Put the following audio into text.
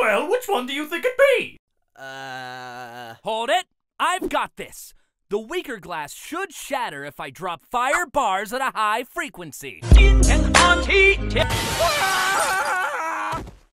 Well, which one do you think it'd be? Hold it! I've got this! The weaker glass should shatter if I drop fire bars at a high frequency.